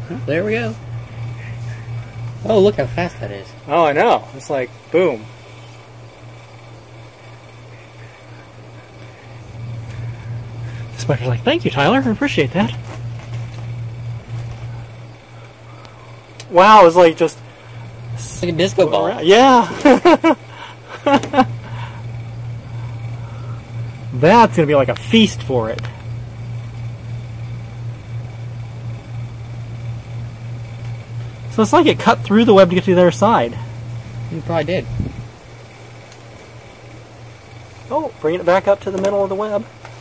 There we go. Oh, look how fast that is. Oh, I know. It's like, boom. The spider's like, thank you, Tyler. I appreciate that. Wow, it's like just... It's like a disco ball. Around. Yeah. That's going to be like a feast for it. So it's like it cut through the web to get to the other side. You probably did. Oh, bringing it back up to the middle of the web.